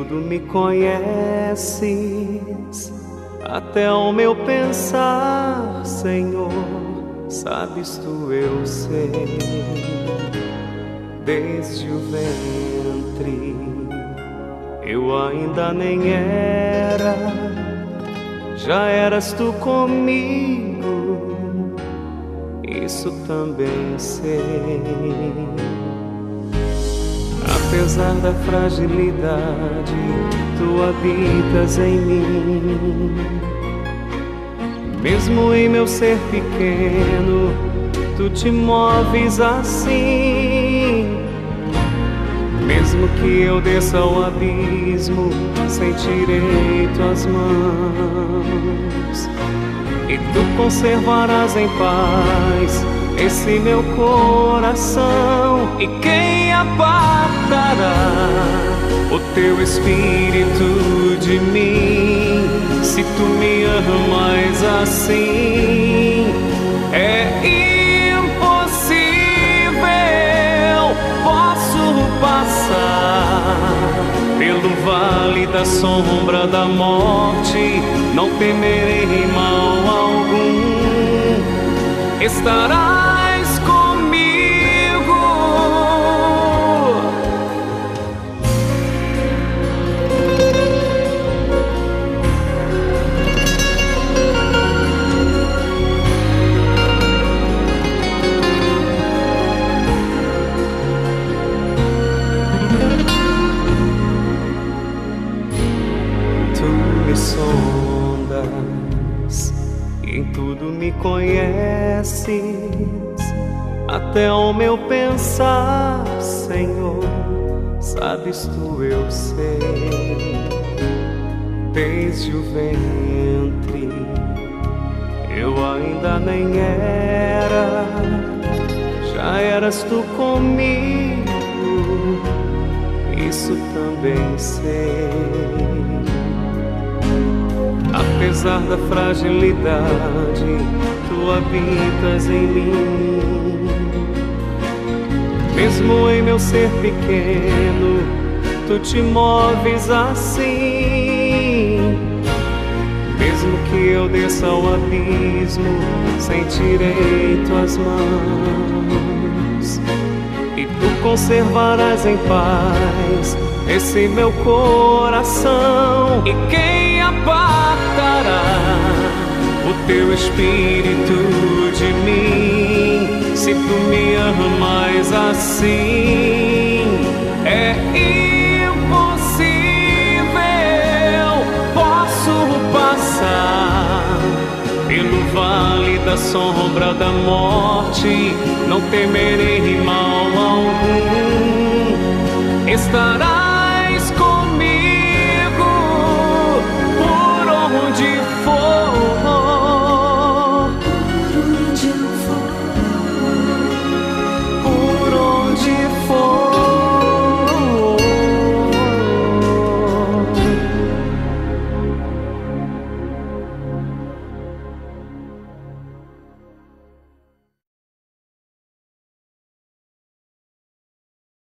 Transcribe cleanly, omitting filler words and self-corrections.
tudo me conheces, até o meu pensar, Senhor, sabes tu, eu sei. Desde o ventre eu ainda nem era, já eras tu comigo, isso também sei. Apesar da fragilidade, tu habitas em mim. Mesmo em meu ser pequeno, tu te moves assim. Mesmo que eu desça ao abismo, sentirei tuas mãos, e tu conservarás em paz esse meu coração. E quem apartará o teu espírito de mim, se tu me amas assim? É impossível. Posso passar pelo vale da sombra da morte, não temerei mal algum. Estarás comigo. Tu me sondas, em tudo me conheces, até o meu pensar, Senhor, sabes tu, eu sei. Desde o ventre eu ainda nem era, já eras tu comigo, isso também sei. Apesar da fragilidade, tu habitas em mim. Mesmo em meu ser pequeno, tu te moves assim. Mesmo que eu desça ao abismo, sentirei tuas mãos, e tu conservarás em paz esse meu coração. E quem apartará o teu espírito de mim, se tu me amas assim? É impossível. Posso passar pelo vale da sombra da morte, não temerei mal algum. Estará